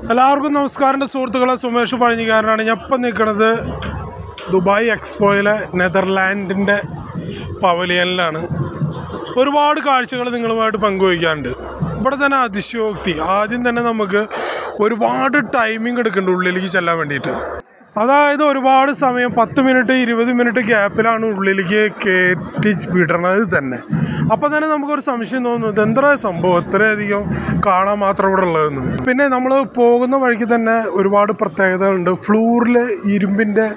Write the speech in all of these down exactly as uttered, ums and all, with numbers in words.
എല്ലാവർക്കും നമസ്കാരം. സുഹൃത്തുക്കളെ, സുമേഷ് പഴഞ്ഞിക്കാരനാണ്. ഞാൻ ഇപ്പം നിൽക്കുന്നത് ദുബായ് എക്സ്പോയിലെ നെതർലാൻഡിൻ്റെ പവലിയനിലാണ്. ഒരുപാട് കാഴ്ചകൾ നിങ്ങളുമായിട്ട് പങ്കുവയ്ക്കാറുണ്ട്. ഇവിടെ തന്നെ അതിശയോക്തി. ആദ്യം തന്നെ നമുക്ക് ഒരുപാട് ടൈമിംഗ് എടുക്കുന്നുണ്ട് ഉള്ളിലേക്ക് ചെല്ലാൻ വേണ്ടിയിട്ട്. അതായത് ഒരുപാട് സമയം, പത്ത് മിനിറ്റ് ഇരുപത് മിനിറ്റ് ഗ്യാപ്പിലാണ് ഉള്ളിലേക്ക് കയറ്റി വിടണത് തന്നെ. അപ്പം തന്നെ നമുക്കൊരു സംശയം തോന്നുന്നത് എന്താ സംഭവം ഇത്രയധികം കാണാൻ മാത്രം ഇവിടെ ഉള്ളതെന്ന്. പിന്നെ നമ്മൾ പോകുന്ന വഴിക്ക് തന്നെ ഒരുപാട് പ്രത്യേകതകളുണ്ട്. ഫ്ലോറിൽ ഇരുമ്പിൻ്റെ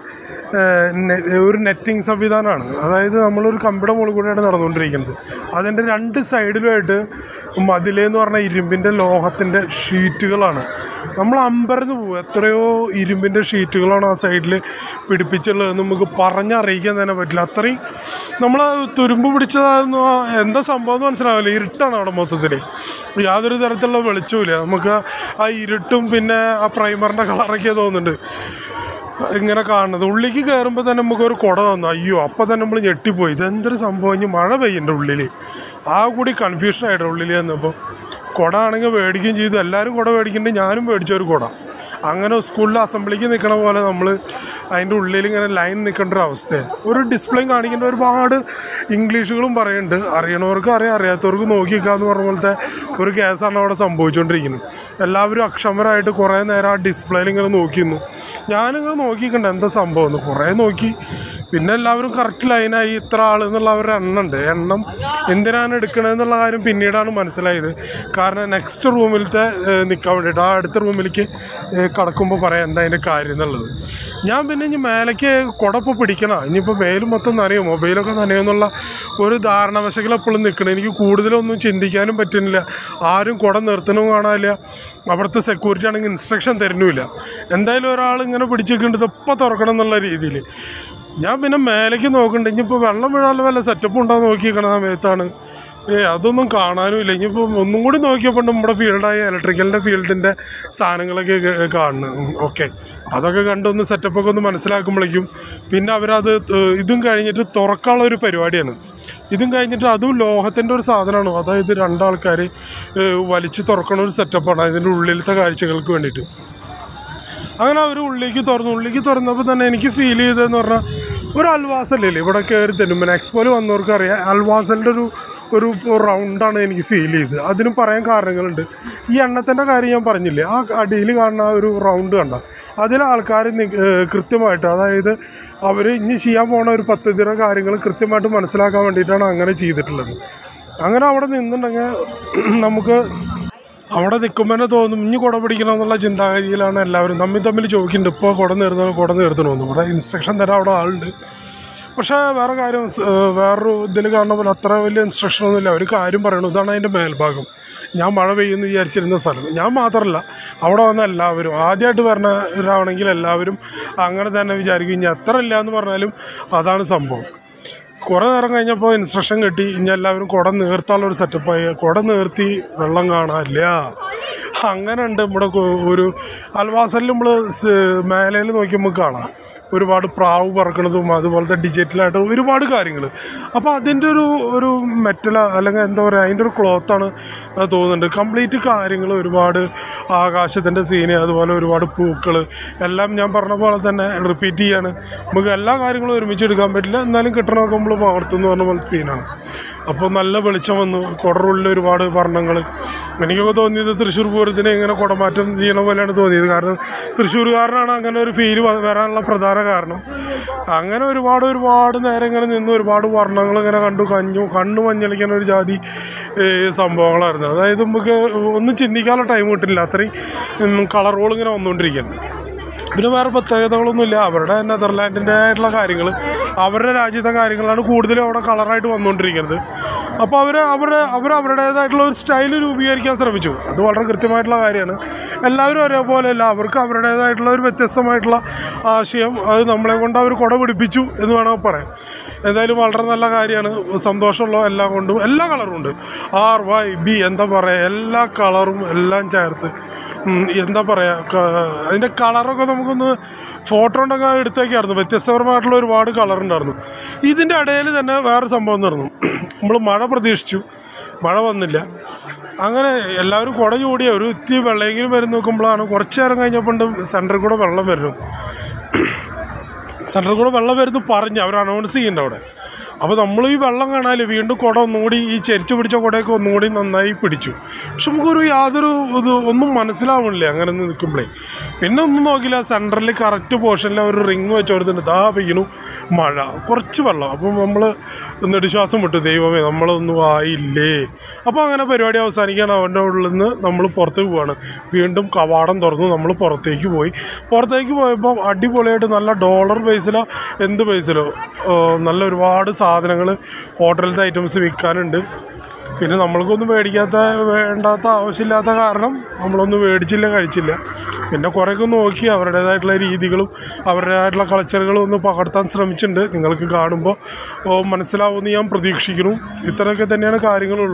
ഒരു നെറ്റിങ് സംവിധാനമാണ്. അതായത് നമ്മളൊരു കമ്പിയുടെ മുകളിൽ കൂടെയാണ് നടന്നുകൊണ്ടിരിക്കുന്നത്. അതിൻ്റെ രണ്ട് സൈഡിലുമായിട്ട് മതിലെന്ന് പറഞ്ഞാൽ ഇരുമ്പിൻ്റെ ലോഹത്തിൻ്റെ ഷീറ്റുകളാണ്. നമ്മൾ അമ്പരന്ന് പോകും. എത്രയോ ഇരുമ്പിൻ്റെ ഷീറ്റുകളാണ് ആ സൈഡിൽ പിടിപ്പിച്ചുള്ളത്. നമുക്ക് പറഞ്ഞറിയിക്കാൻ തന്നെ പറ്റില്ല. അത്രയും നമ്മൾ തുരുമ്പ് പിടിച്ചതായിരുന്നു. എന്താ സംഭവം എന്ന് മനസ്സിലാവില്ല. ഇരുട്ടാണ് അവിടെ മൊത്തത്തിൽ. യാതൊരു തരത്തിലുള്ള വെളിച്ചവുമില്ല. നമുക്ക് ആ ഇരുട്ടും പിന്നെ ആ പ്രൈമറിൻ്റെ കളറൊക്കെ തോന്നുന്നുണ്ട് ഇങ്ങനെ കാണുന്നത്. ഉള്ളിലേക്ക് കയറുമ്പോൾ തന്നെ നമുക്കൊരു കുട തന്നു. അയ്യോ, അപ്പം തന്നെ നമ്മൾ ഞെട്ടിപ്പോയി. ഇതെന്തൊരു സംഭവം, ഇനി മഴ പെയ്യുന്നുണ്ട് ഉള്ളിൽ. ആ കൂടി കൺഫ്യൂഷനായിട്ട് ഉള്ളിൽ വന്നപ്പോൾ കുട ആണെങ്കിൽ മേടിക്കുകയും ചെയ്തു. എല്ലാവരും കുട മേടിക്കുന്നുണ്ട്, ഞാനും മേടിച്ചൊരു കുട. അങ്ങനെ സ്കൂളിൽ അസംബ്ലിക്ക് നിൽക്കണ പോലെ നമ്മൾ അതിൻ്റെ ഉള്ളിൽ ഇങ്ങനെ ലൈൻ നിൽക്കേണ്ട ഒരു അവസ്ഥയാണ്. ഒരു ഡിസ്പ്ലേയും കാണിക്കേണ്ട ഒരുപാട് ഇംഗ്ലീഷുകളും പറയുന്നുണ്ട്. അറിയണവർക്ക് അറിയാം, അറിയാത്തവർക്ക് നോക്കി നിൽക്കാമെന്ന് പറഞ്ഞ പോലത്തെ ഒരു കേസാണ് അവിടെ സംഭവിച്ചുകൊണ്ടിരിക്കുന്നത്. എല്ലാവരും അക്ഷമരായിട്ട് കുറേ നേരം ആ ഡിസ്പ്ലേയിൽ ഇങ്ങനെ നോക്കിയിരുന്നു. ഞാനിങ്ങനെ നോക്കിക്കണ്ട എന്താ സംഭവം എന്ന്. കുറേ നോക്കി. പിന്നെ എല്ലാവരും കറക്റ്റ് ലൈനായി. ഇത്ര ആൾ എന്നുള്ള അവരുടെ എണ്ണം ഉണ്ട്. എണ്ണം എന്തിനാണ് എടുക്കണതെന്നുള്ള കാര്യം പിന്നീടാണ് മനസ്സിലായത്. കാരണം നെക്സ്റ്റ് റൂമിലത്തെ നിൽക്കാൻ വേണ്ടിയിട്ട് ആ അടുത്ത റൂമിലേക്ക് കടക്കുമ്പോൾ പറയാം എന്താ അതിൻ്റെ കാര്യം എന്നുള്ളത്. ഞാൻ പിന്നെ ഇനി മേലേക്ക് കുടപ്പോൾ പിടിക്കണം. ഇനിയിപ്പോൾ മേലും മൊത്തം നനയും, മൊബൈലൊക്കെ നനയുമെന്നുള്ള ഒരു ധാരണവശകൾ എപ്പോഴും നിൽക്കണം. എനിക്ക് കൂടുതലൊന്നും ചിന്തിക്കാനും പറ്റുന്നില്ല. ആരും കുട നിർത്തണവും കാണാനില്ല. അവിടുത്തെ സെക്യൂരിറ്റി ആണെങ്കിൽ ഇൻസ്ട്രക്ഷൻ തരുന്നുമില്ല. എന്തായാലും ഒരാൾ ഇങ്ങനെ പിടിച്ചിട്ടുണ്ട് ഇപ്പം തുറക്കണം എന്നുള്ള രീതിയിൽ. ഞാൻ പിന്നെ മേലേക്ക് നോക്കുന്നുണ്ട്. ഇനിയിപ്പോൾ വെള്ളം വീഴാനുള്ള വല്ല സെറ്റപ്പ് ഉണ്ടാകുന്ന നോക്കിയിരിക്കണ സമയത്താണ് ഏ അതൊന്നും കാണാനുമില്ല. ഇനിയിപ്പോൾ ഒന്നും കൂടി നോക്കിയപ്പോൾ നമ്മുടെ ഫീൽഡായ ഇലക്ട്രിക്കലിൻ്റെ ഫീൽഡിൻ്റെ സാധനങ്ങളൊക്കെ കാണുന്നു. ഓക്കെ, അതൊക്കെ കണ്ടൊന്ന് സെറ്റപ്പൊക്കെ ഒന്ന് മനസ്സിലാക്കുമ്പോഴേക്കും പിന്നെ അവരത് ഇതും കഴിഞ്ഞിട്ട് തുറക്കാനുള്ള ഒരു പരിപാടിയാണ്. ഇതും കഴിഞ്ഞിട്ട് അതും ലോഹത്തിൻ്റെ ഒരു സാധനമാണ്. അതായത് രണ്ടാൾക്കാർ വലിച്ച് തുറക്കണ ഒരു സെറ്റപ്പാണ് അതിൻ്റെ ഉള്ളിലത്തെ കാഴ്ചകൾക്ക് വേണ്ടിയിട്ട്. അങ്ങനെ അവർ ഉള്ളിലേക്ക് തുറന്നു. ഉള്ളിലേക്ക് തുറന്നപ്പോൾ തന്നെ എനിക്ക് ഫീൽ ചെയ്തതെന്ന് പറഞ്ഞാൽ ഒരു അൽവാസല്ലേ ഇവിടെ കയറി തരും. പിന്നെ എക്സ്പോയിൽ വന്നവർക്ക് അറിയാം അൽവാസലിൻ്റെ ഒരു ഒരു റൗണ്ടാണ് എനിക്ക് ഫീൽ ചെയ്തത്. അതിനും പറയാൻ കാരണങ്ങളുണ്ട്. ഈ എണ്ണത്തിൻ്റെ കാര്യം ഞാൻ പറഞ്ഞില്ലേ, ആ അടിയിൽ കാണുന്ന ആ ഒരു റൗണ്ട് കണ്ട അതിൽ ആൾക്കാർ കൃത്യമായിട്ട്, അതായത് അവർ ഇനി ചെയ്യാൻ പോണ ഒരു പദ്ധതിയുടെ കാര്യങ്ങൾ കൃത്യമായിട്ട് മനസ്സിലാക്കാൻ വേണ്ടിയിട്ടാണ് അങ്ങനെ ചെയ്തിട്ടുള്ളത്. അങ്ങനെ അവിടെ നിന്നുണ്ടെങ്കിൽ നമുക്ക് അവിടെ നിൽക്കുമ്പോൾ തന്നെ തോന്നും ഇനി കുട പിടിക്കണം എന്നുള്ള ചിന്താഗതിയിലാണ് എല്ലാവരും തമ്മിൽ തമ്മിൽ ചോദിക്കുന്നുണ്ട്. ഇപ്പോൾ കുട നിർത്തണം കുട നിർത്തണമെന്ന്. ഇവിടെ ഇൻസ്ട്രക്ഷൻ തരാൻ അവിടെ ആളുണ്ട്. പക്ഷേ വേറെ കാര്യം, വേറൊരു ഇതിൽ കാണുന്ന പോലെ അത്ര വലിയ ഇൻസ്ട്രക്ഷനൊന്നുമില്ല. ഒരു കാര്യം പറയണു, ഇതാണ് അതിൻ്റെ മേൽഭാഗം. ഞാൻ മഴ പെയ്യുമെന്ന് വിചാരിച്ചിരുന്ന സ്ഥലം. ഞാൻ മാത്രമല്ല, അവിടെ വന്ന എല്ലാവരും ആദ്യമായിട്ട് പറഞ്ഞവരാണെങ്കിൽ എല്ലാവരും അങ്ങനെ തന്നെ വിചാരിക്കും. ഇനി എത്ര ഇല്ല എന്ന് പറഞ്ഞാലും അതാണ് സംഭവം. കുറേ നേരം കഴിഞ്ഞപ്പോൾ ഇൻസ്ട്രക്ഷൻ കിട്ടി. ഇനി എല്ലാവരും കുട നീർത്താനുള്ളൊരു സെറ്റപ്പായി. കുട നീർത്തി വെള്ളം കാണാനില്ല. അങ്ങനെ ഉണ്ട് ഇവിടെ ഒരു അൽവാസലിൽ നമ്മൾ മേലയിൽ നോക്കിയപ്പോൾ കാണാം ഒരുപാട് പ്രാവ് പറക്കണതും അതുപോലത്തെ ഡിജിറ്റലായിട്ട് ഒരുപാട് കാര്യങ്ങൾ. അപ്പോൾ അതിൻ്റെ ഒരു ഒരു മെറ്റൽ അല്ലെങ്കിൽ എന്താ പറയുക, അതിൻ്റെ ഒരു ക്ലോത്താണ് തോന്നുന്നുണ്ട്. കംപ്ലീറ്റ് കാര്യങ്ങൾ ഒരുപാട് ആകാശത്തിൻ്റെ സീന്, അതുപോലെ ഒരുപാട് പൂക്കൾ എല്ലാം ഞാൻ പറഞ്ഞ പോലെ തന്നെ റിപ്പീറ്റ് ചെയ്യാണ്. നമുക്ക് എല്ലാ കാര്യങ്ങളും ഒരുമിച്ച് എടുക്കാൻ പറ്റില്ല, എന്നാലും കിട്ടണമൊക്കെ നമ്മൾ പകർത്തുന്ന പറഞ്ഞ പോലത്തെ സീനാണ്. അപ്പോൾ നല്ല വെളിച്ചം വന്നു. കുടറുള്ളിൽ ഒരുപാട് വർണ്ണങ്ങൾ. എനിക്കൊക്കെ തോന്നിയത് തൃശ്ശൂർ പൂരത്തിന് ഇങ്ങനെ കുടമാറ്റം ചെയ്യണ പോലെയാണ് തോന്നിയത്. കാരണം തൃശ്ശൂർകാരനാണ് അങ്ങനെ ഒരു ഫീല് വരാനുള്ള പ്രധാന കാരണം. അങ്ങനെ ഒരുപാട് ഒരുപാട് നേരം ഇങ്ങനെ നിന്ന് ഒരുപാട് വർണ്ണങ്ങൾ ഇങ്ങനെ കണ്ടു. കഞ്ഞു കണ്ണു മഞ്ഞളിക്കുന്ന ഒരു ജാതി സംഭവങ്ങളായിരുന്നു. അതായത് നമുക്ക് ഒന്നും ചിന്തിക്കാനുള്ള ടൈം കിട്ടില്ല. അത്രയും കളറുകൾ ഇങ്ങനെ വന്നുകൊണ്ടിരിക്കുകയാണ്. പിന്നെ വേറെ പ്രത്യേകതകളൊന്നുമില്ല. അവരുടെ നെതർലാൻഡിൻ്റെ ആയിട്ടുള്ള കാര്യങ്ങൾ, അവരുടെ രാജ്യത്തെ കാര്യങ്ങളാണ് കൂടുതലും അവിടെ കളറായിട്ട് വന്നുകൊണ്ടിരിക്കുന്നത്. അപ്പോൾ അവർ അവർ അവർ അവരുടേതായിട്ടുള്ള ഒരു സ്റ്റൈൽ രൂപീകരിക്കാൻ ശ്രമിച്ചു. അത് വളരെ കൃത്യമായിട്ടുള്ള കാര്യമാണ്. എല്ലാവരും ഒരേപോലെയല്ല, അവർക്ക് അവരുടേതായിട്ടുള്ള ഒരു വ്യത്യസ്തമായിട്ടുള്ള ആശയം അത് നമ്മളെ കൊണ്ട് അവർ കുട പിടിപ്പിച്ചു എന്ന് വേണമെങ്കിൽ പറയാം. എന്തായാലും വളരെ നല്ല കാര്യമാണ്. സന്തോഷമുള്ള എല്ലാം കൊണ്ടും എല്ലാ കളറും ഉണ്ട്. ആർ വൈ ബി എന്താ പറയുക, എല്ലാ കളറും എല്ലാം ചേർത്ത് എന്താ പറയുക, അതിൻ്റെ കളറൊക്കെ നമുക്കൊന്ന് ഫോട്ടോ കൊണ്ടൊക്കെ എടുത്തേക്കായിരുന്നു. വ്യത്യസ്തപരമായിട്ടുള്ള ഒരുപാട് കളറുണ്ടായിരുന്നു. ഇതിൻ്റെ ഇടയിൽ തന്നെ വേറെ സംഭവം നടന്നു. നമ്മൾ മഴ പ്രതീക്ഷിച്ചു, മഴ വന്നില്ല. അങ്ങനെ എല്ലാവരും കുട ചൂടിയ ഒരു ഇത്തിരി വെള്ളമെങ്കിലും വരും നോക്കുമ്പോഴാണ് കുറച്ച് നേരം കഴിഞ്ഞപ്പോൾ സെൻറ്ററിൽ കൂടെ വെള്ളം വരുന്നു. സെൻറ്ററിൽ കൂടെ വെള്ളം വരുന്നു പറഞ്ഞ് അവർ അനൗൺസ് ചെയ്യുന്നുണ്ട് അവിടെ. അപ്പോൾ നമ്മൾ ഈ വെള്ളം കാണാൻ വീണ്ടും കുട ഒന്നുകൂടി ഈ ചെരിച്ചു പിടിച്ച കുടയൊക്കെ ഒന്നുകൂടി നന്നായി പിടിച്ചു. പക്ഷെ നമുക്കൊരു യാതൊരു ഇത് ഒന്നും മനസ്സിലാവണില്ല അങ്ങനെ നിൽക്കുമ്പോഴേ. പിന്നെ ഒന്നും നോക്കില്ല, സെൻറ്ററിൽ കറക്റ്റ് പോർഷനിൽ ഒരു റിങ് വെച്ച് കൊടുത്തിട്ട് ദാ പെയ്യുന്നു മഴ, കുറച്ച് വെള്ളം. അപ്പം നമ്മൾ നെടുശ്വാസം വിട്ടു, ദൈവമേ നമ്മളൊന്നും ആയില്ലേ. അപ്പോൾ അങ്ങനെ പരിപാടി അവസാനിക്കുകയാണ്. അവൻ്റെ ഉള്ളിൽ നിന്ന് നമ്മൾ പുറത്തേക്ക് പോവാണ്. വീണ്ടും കവാടം തുറന്നു നമ്മൾ പുറത്തേക്ക് പോയി. പുറത്തേക്ക് പോയപ്പോൾ അടിപൊളിയായിട്ട് നല്ല ഡോളർ ബേസിലോ എന്ത് ബേസിലോ നല്ല ഒരുപാട് സാധനങ്ങൾ ഹോട്ടലിലത്തെ ഐറ്റംസ് വിൽക്കാനുണ്ട്. പിന്നെ നമ്മൾക്കൊന്നും മേടിക്കാത്ത വേണ്ടാത്ത ആവശ്യമില്ലാത്ത കാരണം നമ്മളൊന്നും മേടിച്ചില്ല, കഴിച്ചില്ല. പിന്നെ കുറേയൊക്കെ നോക്കി അവരുടേതായിട്ടുള്ള രീതികളും അവരുടേതായിട്ടുള്ള കൾച്ചറുകളും ഒന്ന് പകർത്താൻ ശ്രമിച്ചിട്ടുണ്ട്. നിങ്ങൾക്ക് കാണുമ്പോൾ മനസ്സിലാവുമെന്ന് ഞാൻ പ്രതീക്ഷിക്കുന്നു. ഇത്രയൊക്കെ തന്നെയാണ് കാര്യങ്ങളുള്ളൂ.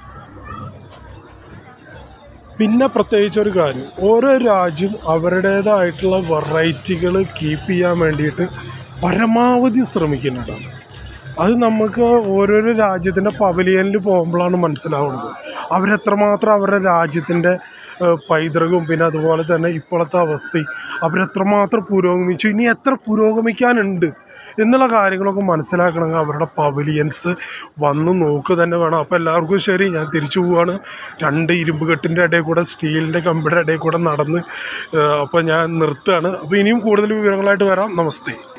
പിന്നെ പ്രത്യേകിച്ചൊരു കാര്യം, ഓരോ രാജ്യം അവരുടേതായിട്ടുള്ള വെറൈറ്റികൾ കീപ്പ് ചെയ്യാൻ വേണ്ടിയിട്ട് പരമാവധി ശ്രമിക്കുന്നുണ്ടാണ്. അത് നമുക്ക് ഓരോരോ രാജ്യത്തിൻ്റെ പവലിയനിൽ പോകുമ്പോഴാണ് മനസ്സിലാവുന്നത് അവരെത്രമാത്രം അവരുടെ രാജ്യത്തിൻ്റെ പൈതൃകവും പിന്നെ അതുപോലെ തന്നെ ഇപ്പോഴത്തെ അവസ്ഥയും അവരെത്രമാത്രം പുരോഗമിച്ചു, ഇനി എത്ര പുരോഗമിക്കാനുണ്ട് എന്നുള്ള കാര്യങ്ങളൊക്കെ മനസ്സിലാക്കണമെങ്കിൽ അവരുടെ പവലിയൻസ് വന്ന് നോക്കുക തന്നെ വേണം. അപ്പോൾ എല്ലാവർക്കും ശരി, ഞാൻ തിരിച്ചു പോവുകയാണ്. രണ്ട് ഇരുമ്പ് കെട്ടിൻ്റെ ഇടയിൽ കൂടെ സ്റ്റീലിൻ്റെ കമ്പിയുടെ ഇടയിൽ കൂടെ നടന്ന് അപ്പോൾ ഞാൻ നിർത്തുകയാണ്. അപ്പോൾ ഇനിയും കൂടുതൽ വിവരങ്ങളായിട്ട് വരാം. നമസ്തേ.